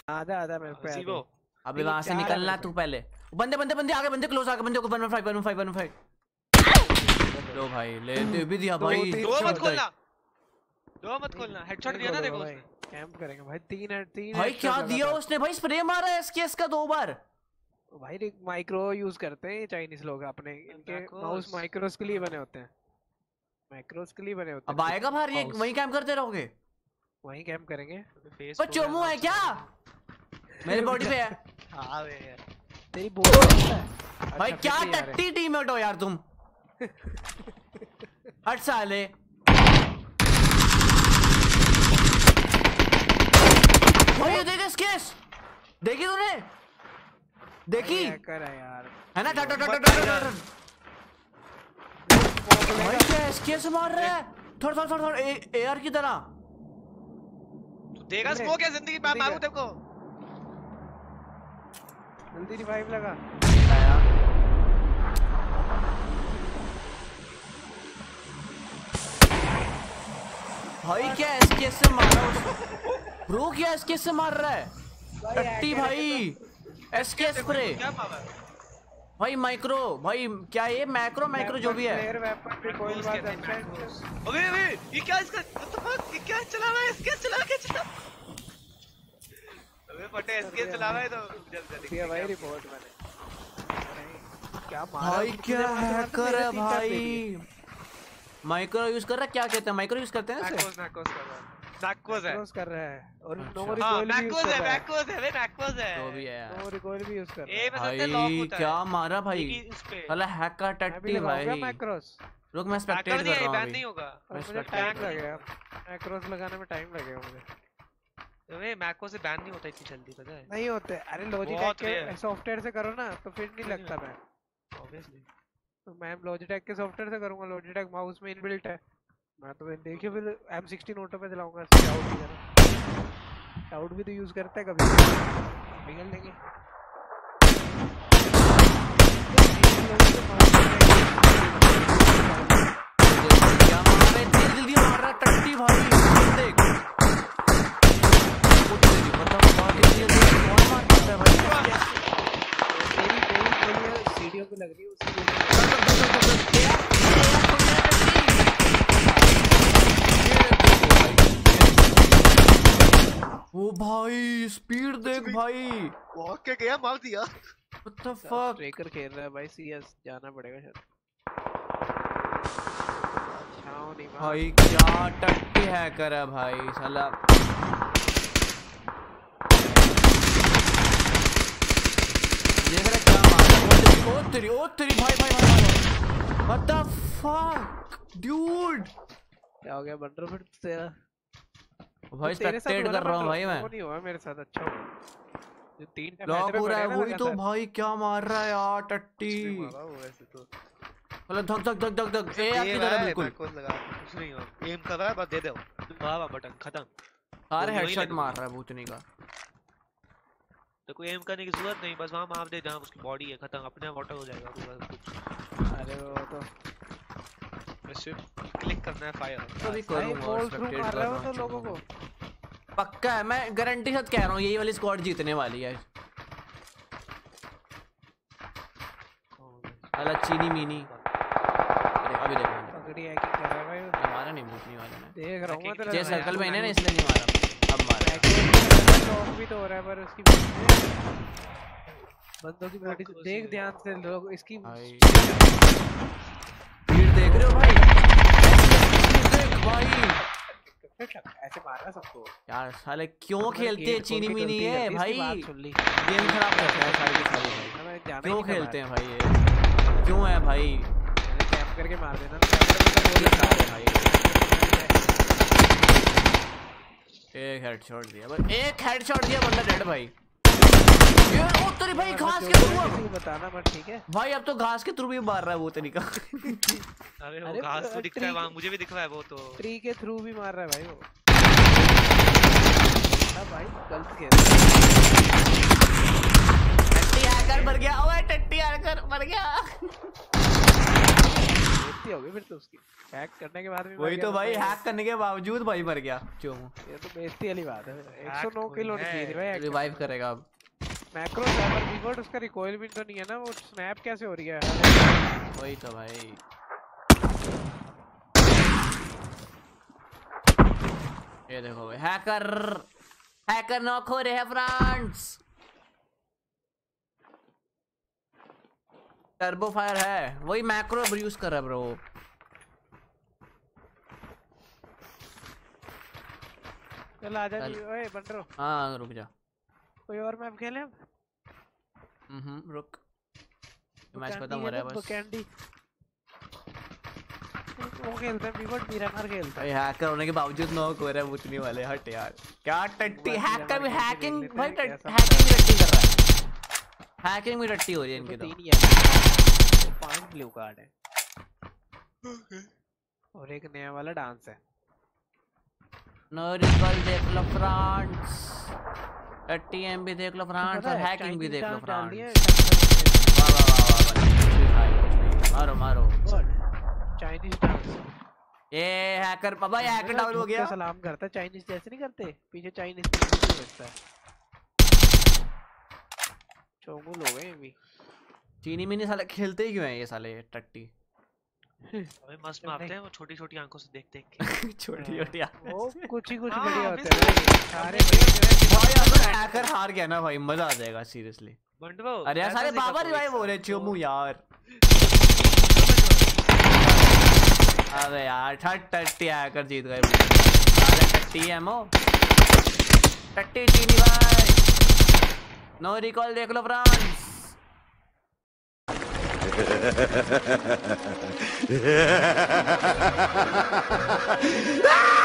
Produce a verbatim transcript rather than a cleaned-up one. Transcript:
आधा आधा मेरे पे जीवो। अबे वहां से निकलना तू पहले। बंदे बंदे बंदे आगे, बंदे क्लोज आगे, बंदे को one one five one one five one one five. लो भाई ले दे भी दिया भाई। दो मत खोलना, दो मत खोलना। हेडशॉट दिया ना देखो उसने। कैंप करेंगे भाई। तीन है तीन भाई क्या दिया उसने भाई, स्प्रे मारा है एसकेएस का दो बार भाई। माइक्रो यूज करते हैं चाइनीज लोग अपने, इनके माउस माइक्रोस के लिए बने होते हैं, माइक्रोस के लिए बने होते हैं। अब आएगा बाहर ये, वहीं कैंप करते रहोगे? वहीं कैंप करेंगे। ओ चोमू है क्या मेरे बॉडी पे है? हां बे तेरी बॉडी है भाई। क्या टट्टी टीममेट हो यार तुम। हट साले। भाई ये देख एसकेएस, देखी तूने? देखी कर है यार, है ना? टट टट टट टट। भाई क्या एसकेएस मार रहा है थोड़ा थोड़ा थोड़ा एआर की तरह। तू देगा स्मोक है जिंदगी में मारूं तेरे को। जल्दी रिवाइव लगा। भाई क्या एसकेएस से मार रहा है ब्रो, क्या एसकेएस से मार रहा है टट्टी भाई। एसकेएस स्प्रे भाई, माइक्रो भाई, क्या ये मैक्रो मैक्रो जो भी है। अबे अबे ये क्या इसका ये क्या चला रहा है? एसकेएस चला के चला। अबे फटे एसकेएस चला रहा है तो जल्दी दिया भाई रिपोर्ट मैंने। क्या मारा भाई, क्या हैकर है भाई। माइक्रो यूज कर रहा है, क्या कहते हैं माइक्रो यूज करते हैं ना? नाकोस नाकोस कर रहा है, नाकोस है कर रहा है और नो हां रिकॉइल भी नाकोस है, नाकोस है, वे नाकोस है तो भी है। नो रिकॉइल भी यूज कर रहा है। ए में सबसे लॉक होता है। क्या मारा भाई साला हैकर टट्टी भाई। मैक्रोस रुक मैं स्पेक्टेट कर रहा हूं। बैन नहीं होगा, मुझे टाइम लगेगा मैक्रोस लगाने में, टाइम लगेगा मुझे। अबे मैक्रो से बैन नहीं होता इतनी जल्दी, पता है? नहीं होते। अरे लॉजिटेक के सॉफ्टवेयर से करो ना तो फिर नहीं लगता बैन ऑब्वियसली। तो मैं लॉजिटेक के सॉफ्टवेयर से करूंगा, लॉजिटेक माउस में इनबिल्ट है। मैं तो देखिए फिर एम सिक्सटीन ऑटो पे चलाऊंगा। शाउट भी करो, शाउट भी तो यूज करता है कभी। निकल लेंगे क्या मार रहा है, जल्दी जल्दी मार रहा है टट्टी भाई। देख मतलब बात ये है कौन मार पाता है भाई। मेरी मेरी सीढ़ियों पे लग रही है उसकी। ओ भाई स्पीड देख भाई, वॉक के गया मार दिया। What the fuck. ट्रेकर खेल रहा है भाई, सीएस जाना पड़ेगा शायद। भाई क्या टट्टी हैकर है भाई साला। देख रहा क्या मार। ओ तेरी ओ तेरी भाई भाई भाई व्हाट द फक ड्यूड। क्या हो गया बंडर फिर तेरा? भाई स्पेक्टेट कर रहा हूं भाई मैं। नहीं हुआ मेरे साथ। अच्छा जो तीन लॉक हो रहा है वही तो भाई। क्या मार रहा है यार टट्टी। वैसे तो मतलब धक धक धक धक धक। ए आपकी तरह बिल्कुल कुछ लगा कुछ नहीं हो। एम कर रहा है बस दे दो वाह बटन खत्म। सारे हेडशॉट मार रहा है भूतनी का। तो कोई एम करने की जरूरत नहीं, बस वहां मार दे जहां उसकी बॉडी है, खत्म अपने आप ऑटो हो जाएगा कुछ। अरे वो तो सिर्फ क्लिक करना है फायर। कभी करूंगा स्पेक्टेट कर रहा हूं तो लोगों को पक्का है, मैं गारंटी के साथ कह रहा हूं यही वाली स्क्वाड जीतने वाली है। अला चीनी मीनी। अरे अभी देखो पकड़ी है कि कर रहा है भाई। हमारा नहीं भूतनी वाले ने देख रहा हूं मैं तेरा। जे सर्कल में इन्हें इसलिए नहीं मारा, अब मारा। लॉक भी तो हो रहा है पर उसकी बंदों की बॉडी देख ध्यान से लोग। इसकी भीड़ देख रहे हो भाई। देख भाई ऐसे मार रहा सबको यार साले क्यों खेलते हैं चीनी मीनी है भाई। गेम खराब करते हैं सारी की सारी। क्यों खेलते हैं भाई ये, क्यों है भाई? कैंप करके मार देना भाई। एक हेडशॉट दिया बस, एक हेडशॉट दिया बंदा डेड भाई। ये ओ तेरी भाई घास के थ्रू बताना मत ठीक है भाई। अब तो घास के थ्रू भी मार रहा है वो तरीका। अरे वो घास तो दिखता है वहां, मुझे भी दिख रहा है वो तो। ट्री के थ्रू भी मार रहा है भाई वो। हां भाई गलत खेल। टट्टी हैकर मर गया। ओए टट्टी हैकर मर गया। बेइज्जती होगी फिर तो उसकी, हैक करने के बाद भी वही तो भाई, हैक करने के बावजूद भाई मर गया चोमू। ये तो बेइज्जती वाली बात है। एक सौ नौ किलो ने की थी भाई। रिवाइव करेगा अब। मैक्रो सैपर बिगोट, उसका रिकॉइल भी तो नहीं है ना, वो स्नैप कैसे हो रही है? वही तो भाई। ये देखो भाई, हैकर हैकर नॉक हो रहे हैं फ्रेंड्स। टर्बो फायर है, वही मैक्रो यूज कर रहा है ब्रो। चल आजा जी, ओए बंडरो। हाँ रुक जा, कोई और मैप खेले हम? हम्म रुक, मैच खत्म हो रहा है बस। कैंडी वो खेलते हैं, बिगोट मिरामार खेलता है। हैकर होने के बावजूद नॉक हो रहा है, मुझने वाले हट यार। क्या टट्टी हैकर भी, हैकिंग भाई हैकिंग भी टट्टी कर रहा है। हैकिंग भी टट्टी हो रही है इनकी तो। तीन ही है, पांच ब्लू कार्ड है और एक नया वाला डांस है। नो रिकॉल देख लो फ्रांस, टट्टी एम भी देख लो फ्रांस, और हैकिंग भी देख लो फ्रांस। वाह वाह वाह वाह, मारो मारो चाइनीज डांस। ये हैकर बाबा, ये हैकर डाउन हो गया। सलाम करता है चाइनीज जैसे नहीं करते, पीछे चाइनीज लगता है। चोंगू लोग हैं भी। चीनी मिनी साले खेलते ही क्यों हैं ये साले टट्टी? अबे मस्त मारते हैं वो, छोटी छोटी आंखों से देख देख के। छोटी छोटी वो कुछ ही कुछ बढ़िया होते हैं सारे भाई। अगर हैकर हार गया ना भाई, मजा आ जाएगा सीरियसली। बंडो अरे यार सारे बाबा रिवाइव हो रहे चोमू यार। अबे यार ठट टट्टी हैकर जीत गए। सारे टट्टी एमओ, टट्टी चीनी भाई। नो रिकॉल देख लो फ्रांस। Ah!